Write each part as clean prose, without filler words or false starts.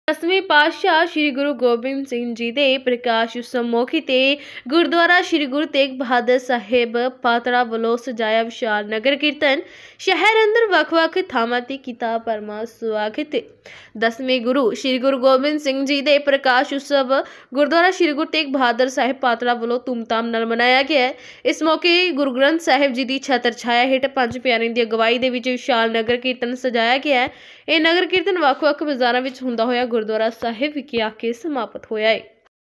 10ਵੇਂ ਪਾਤਸ਼ਾਹ श्री गुरु गोबिंद सिंह जी के प्रकाश उत्सव मौके ते गुरुद्वारा श्री गुरु तेग बहादुर साहिब पातड़ा वालों सजाया विशाल नगर कीर्तन शहर अंदर ਵੱਖ-ਵੱਖ ਥਾਵਾਂ ਤੇ ਕੀਤਾ ਪਰਮਾ स्वागत। 10वें गुरु श्री गुरु गोबिंद सिंह जी के प्रकाश उत्सव गुरुद्वारा श्री गुरु तेग बहादुर साहिब पातड़ा वालों धूमधाम नाल मनाया गया है। इस मौके गुरु ग्रंथ साहिब जी की छत्र छाया हेठ पंज प्यारिਆਂ की अगवाई दे विच विशाल नगर कीर्तन सजाया गया है। यह नगर कीर्तन ਵੱਖ-ਵੱਖ बाजारां विच हुंदा होया गुरुद्वारा साहिब विखे आके समाप्त होया है।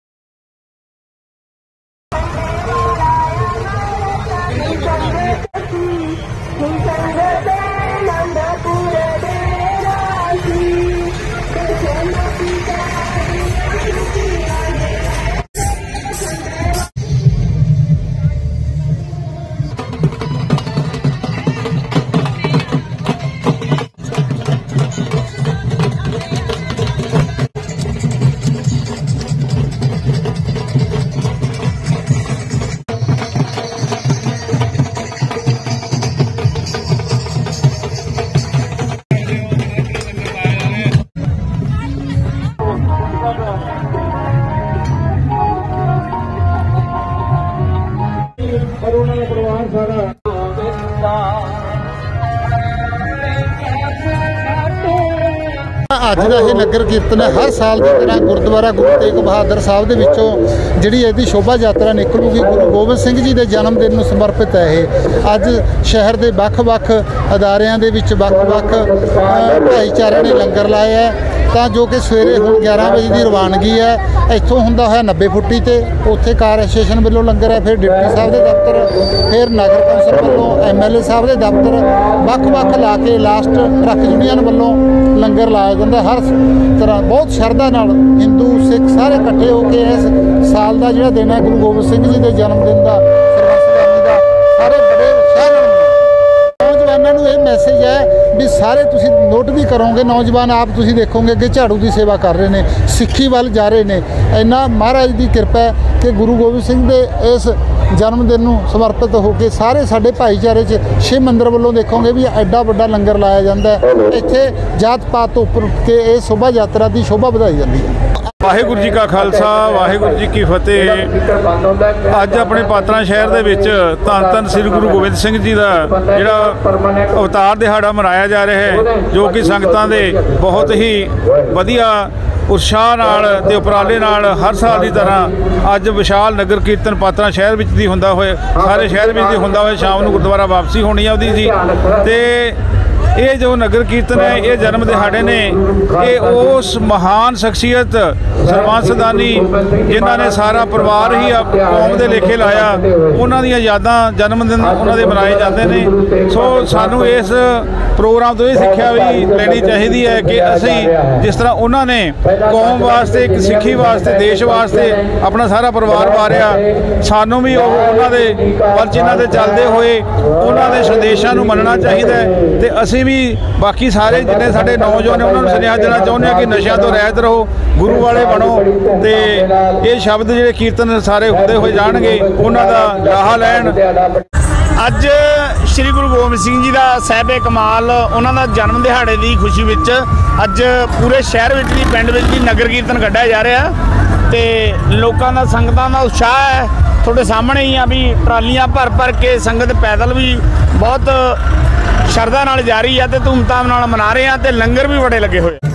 ਅੱਜ ਦਾ ਇਹ ਨਗਰ ਕੀਰਤਨ ਹੈ। ਹਰ ਸਾਲ ਦੀ ਤਰ੍ਹਾਂ ਗੁਰਦੁਆਰਾ ਗੁਰੂ ਤੇਗ ਬਹਾਦਰ ਸਾਹਿਬ ਦੇ ਵਿੱਚੋਂ ਜਿਹੜੀ ਇਹਦੀ ਸ਼ੋਭਾ ਯਾਤਰਾ ਨਿਕਲੂਗੀ ਗੁਰੂ ਗੋਬਿੰਦ ਸਿੰਘ ਜੀ ਦੇ ਜਨਮ ਦਿਨ ਨੂੰ ਸਮਰਪਿਤ ਹੈ। ਇਹ ਅੱਜ ਸ਼ਹਿਰ ਦੇ ਵੱਖ-ਵੱਖ ਅਦਾਰਿਆਂ ਦੇ ਵਿੱਚ ਵੱਖ-ਵੱਖ ਭਾਈਚਾਰਿਆਂ ਨੇ ਲੰਗਰ ਲਾਇਆ ਹੈ ਤਾਂ ਜੋ ਕਿ ਸਵੇਰੇ ਹੁਣ 11 ਵਜੇ ਦੀ ਰਵਾਨਗੀ ਹੈ। ਇੱਥੋਂ ਹੁੰਦਾ ਹੋਇਆ 90 ਫੁੱਟੀ ਤੇ ਉੱਥੇ ਕਾਰ ਐਸੋਸੀਏਸ਼ਨ ਵੱਲੋਂ ਲੰਗਰ ਹੈ, ਫਿਰ ਡਿਪਟੀ ਸਾਹਿਬ ਦੇ ਦਫ਼ਤਰ, ਫਿਰ ਨਗਰ ਕੌਂਸਲ ਵੱਲੋਂ MLA ਸਾਹਿਬ ਦੇ ਦਫ਼ਤਰ ਵੱਖ-ਵੱਖ ਲਾ ਕੇ ਲਾਸਟ ਟਰੱਕ ਯੂਨੀਅਨ ਵੱਲੋਂ ਲੰਗਰ ਲਾਇਆ ਜਾਂਦਾ। हर तरह बहुत श्रद्धा नाल हिंदू सिख सारे इकट्ठे होकर इस साल का जिहड़ा दिन है गुरु गोबिंद सिंह जी के जन्मदिन का सरबंसदानी का सारे बड़े उत्साह नौजवानों को यह मैसेज है भी सारे तुसी नोट भी करोगे, नौजवान आप तुसी देखोगे कि झाड़ू की सेवा कर रहे हैं, सिक्खी वाल जा रहे हैं। इन्ना महाराज की कृपा है कि गुरु गोबिंद सिंह के इस जन्मदिन ਨੂੰ समर्पित होकर सारे साडे भाईचारे 'ਚ शिव मंदिर ਵੱਲੋਂ देखोगे भी एडा वड्डा लंगर लाया जाता है। इत्थे जात पात तो उपर के इस शोभा यात्रा की शोभा वधाई जाती है। वाहिगुरू जी का खालसा वाहिगुरू जी की फतेह। अज अपने पात्रा शहर दे विच धन धन श्री गुरु गोबिंद सिंह जी का जिहड़ा अवतार दिहाड़ा मनाया जा रहा है, जो कि संगतां दे बहुत ही वधिया उत्साह नाल ते उपराले नाल हर साल की तरह अज विशाल नगर कीर्तन पात्रा शहर विच दी हुंदा होए सारे शहर विच दी हुंदा होए शाम नूं गुरुद्वारा वापसी होनी है उहदी सी। ते ये जो नगर कीर्तन है ये जन्म दिहाड़े ने ये उस महान शख्सियत सरबंसदानी जिन्हों ने सारा परिवार ही कौम के लेखे लाया उन्हों दी यादां जन्मदिन उन्होंने मनाए जाते हैं। सो सानू इस प्रोग्राम तो ये सिक्ख्या भी लेनी चाहिए है कि असी जिस तरह उन्होंने कौम वास्ते एक सिक्खी वास्ते देश वास्ते अपना सारा परिवार वारिया सानू भी उन्होंने वल चिन्हां ते चलते हुए उन्होंने संदेशों को मनना चाहिए तो असी भी बाकी सारे जिन्हें साडे नौजवान उन्होंने सुनेहा देना चाहुंदे हां कि नशियां तो रहत रहो, गुरु वाले बनो ते ये शब्द जिहड़े कीर्तन सारे हुंदे होए जाणगे उन्हां दा लाहा लैण। अज श्री गुरु गोबिंद सिंह जी का साहिबे कमाल उन्होंने जन्म दिहाड़े की खुशी में अज पूरे शहर में पिंड में नगर कीर्तन कढ़िया जा रहा तो लोगों का संगतां का उत्साह है थोड़े सामने ही आ भी ट्रालियां भर भर के संगत पैदल भी बहुत श्रद्धा नाल जा रही है तो धूमधाम नाल मना रहे हैं तो लंगर भी बड़े लगे हुए।